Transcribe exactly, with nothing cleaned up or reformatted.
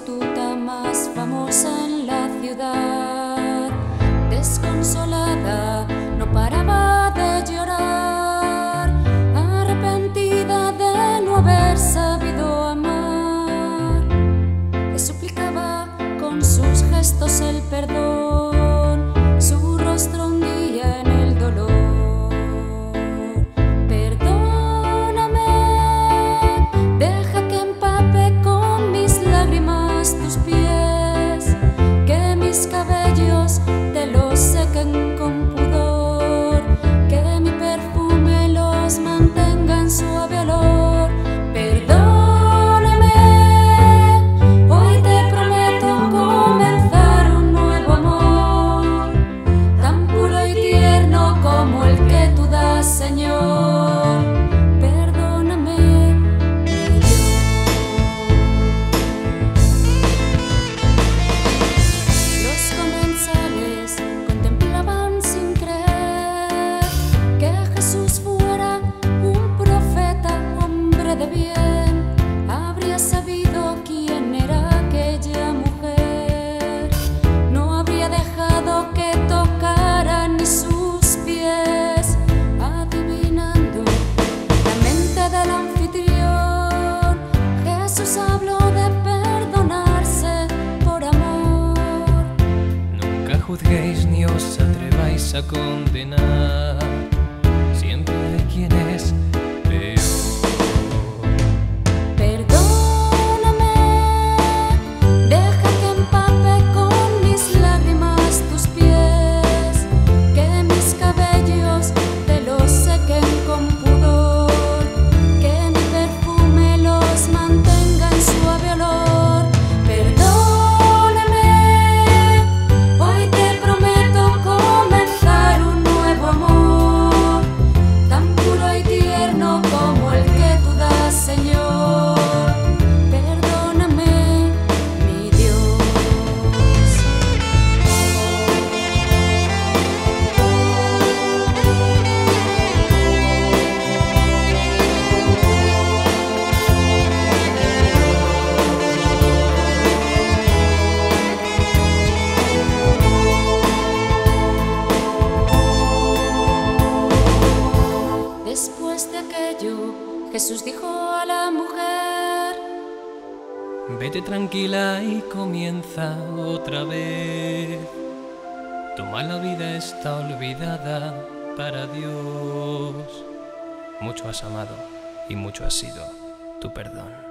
prostituta más famosa en la ciudad. Desconsolada, no paraba de llorar, arrepentida de no haber sabido amar. Le suplicaba con sus gestos el perdón, su rostro hundía en el dolor. Tus pies, que mis cabellos te los sequen con pudor, que mi perfume los mantenga en suave olor. Perdóname, hoy te prometo comenzar un nuevo amor, tan puro y tierno como el que tú das, Señor. Jesús habló de perdonarse por amor. Nunca juzguéis ni os atreváis a condenar, siempre hay quien es peor. Perdóname, deja que empape con mis lágrimas tus pies, que mis cabellos te los sequen con pudor, que mi perfume los mantenga en suave olor. Perdóname, hoy te prometo comenzar un nuevo amor, tan puro y tierno como el que tú das, Señor. Perdóname, mi Dios. Después de aquello, Jesús dijo a la mujer: Vete tranquila y comienza otra vez. Tu mala vida está olvidada para Dios. Mucho has amado y mucho ha sido tu perdón.